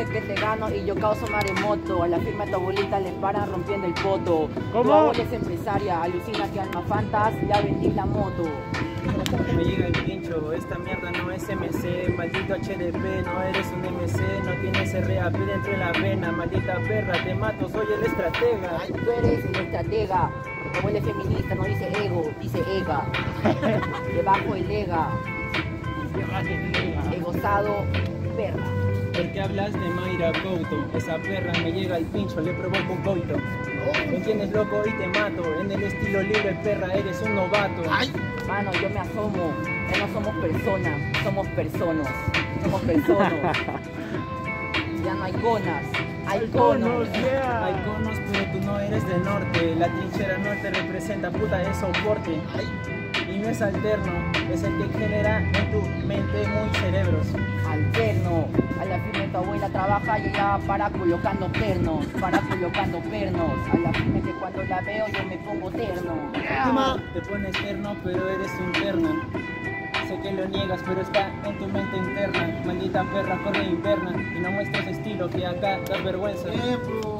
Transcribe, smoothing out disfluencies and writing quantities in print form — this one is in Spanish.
dije que te gano y yo causo maremoto. A la firma de tu abuelita le paran rompiendo el poto. ¿Cómo? Tu abuela es empresaria, alucina que alma fantas, ya vendí la moto. Me llega el pincho, esta mierda no es MC, maldito HDP, no eres un MC, no tienes RAP dentro de la vena, maldita perra, te mato, soy el estratega. Ay, tú eres el estratega. Tu abuela es feminista, no dice ego, dice ega. Debajo el ega. Egosado, perra. ¿Por qué hablas de Mayra Couto? Esa perra me llega el pincho, le provoco un coito. ¿Me entiendes, loco? Y te mato, en el estilo libre, perra, eres un novato. Mano, yo me asomo, ya no somos personas, somos personas. Somos personas. Ya no hay conas, hay conos. yeah. Hay conos, pero tú no eres del norte. La trinchera norte representa puta de soporte. Y no es alterno, es el que genera en tu mente muy cerebros. Alterno, a la firme tu abuela trabaja y ella para colocando pernos, a la firme que cuando la veo yo me pongo terno. Te pones terno, pero eres un terno. Sé que lo niegas, pero está en tu mente interna. Maldita perra, corre inverna y no muestres estilo, que acá das vergüenza.